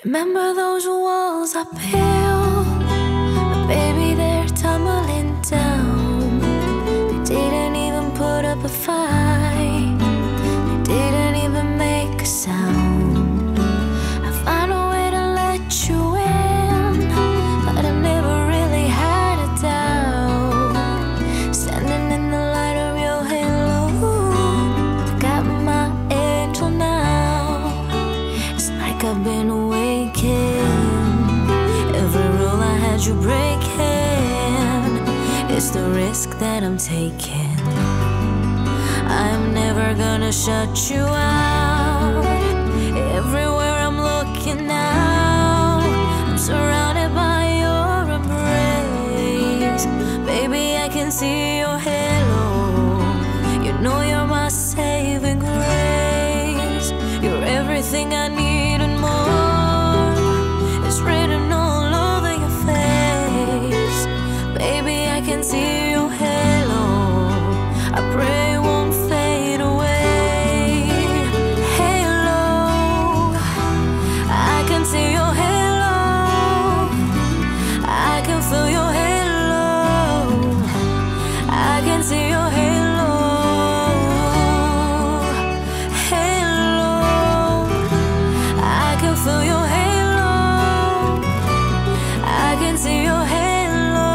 Remember those walls I built, but baby they're tumbling down. They didn't even put up a fight, they didn't even make a sound. I found a way to let you in, but I never really had a doubt. Standing in the light of your halo, I got my angel now. It's like I've been every rule I had you breaking. It's the risk that I'm taking. I'm never gonna shut you out. Everywhere I'm looking now, I'm surrounded by your embrace. Baby, I can see your halo. You know you're my saving grace. You're everything I need and more. Written all over your face. Baby, I can see your halo. I pray it won't fade away. Halo, I can see your halo. I can feel your halo. I can see your halo. Halo, I can feel your halo. See your halo.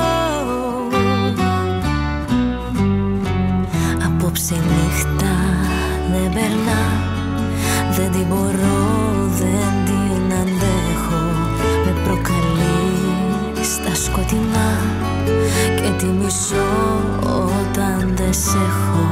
Απόψε η νύχτα δεν περνά, δεν την μπορώ, δεν την αντέχω. Με προκαλείς στα σκοτεινά και τη μισώ όταν δεν σ' έχω.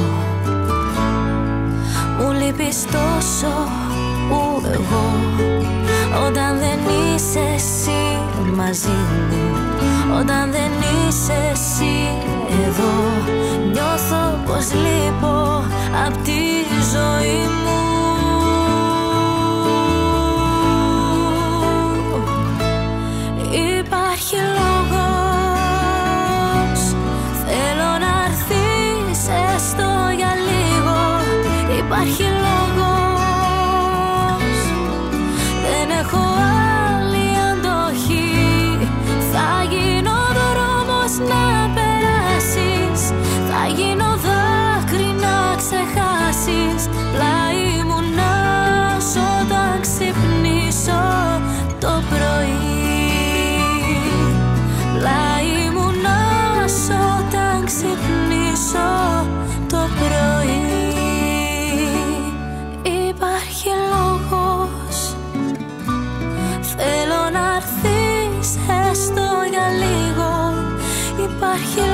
Μου λείπεις τόσο που εγώ, όταν δεν είσαι εσύ μαζί μου, όταν δεν είσαι εσύ εδώ, νιώθω πως λείπω απ' τη ζωή μου. Υπάρχει λόγος, θέλω να έρθεις έστω για λίγο. Υπάρχει λόγος, δεν έχω άλλη αντοχή. Θα γίνω δρόμος να περάσεις, θα γίνω δάκρυ να ξεχάσεις. Πλάι μου να σ' όταν ξυπνήσω το πρωί. Πλάι μου να σ' όταν ξυπνήσω το πρωί. Υπάρχει λόγος, θέλω να έρθεις έστω για λίγο. Υπάρχει